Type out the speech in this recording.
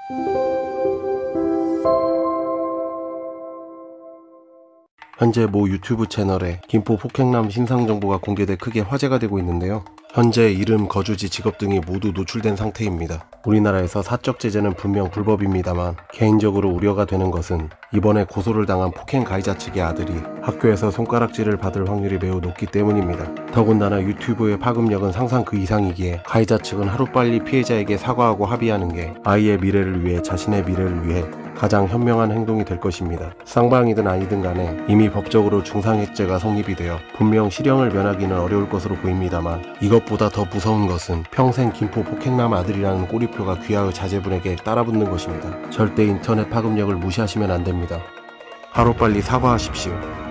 현재 모 유튜브 채널에 김포 폭행남 신상 정보가 공개돼 크게 화제가 되고 있는데요. 현재 이름, 거주지, 직업 등이 모두 노출된 상태입니다. 우리나라에서 사적 제재는 분명 불법입니다만 개인적으로 우려가 되는 것은 이번에 고소를 당한 폭행 가해자 측의 아들이 학교에서 손가락질을 받을 확률이 매우 높기 때문입니다. 더군다나 유튜브의 파급력은 상상 그 이상이기에 가해자 측은 하루빨리 피해자에게 사과하고 합의하는 게 아이의 미래를 위해, 자신의 미래를 위해 가장 현명한 행동이 될 것입니다. 쌍방이든 아니든 간에 이미 법적으로 중상해죄가 성립이 되어 분명 실형을 면하기는 어려울 것으로 보입니다만 이것보다 더 무서운 것은 평생 김포 폭행남 아들이라는 꼬리표가 귀하의 자제분에게 따라붙는 것입니다. 절대 인터넷 파급력을 무시하시면 안 됩니다. 하루빨리 사과하십시오.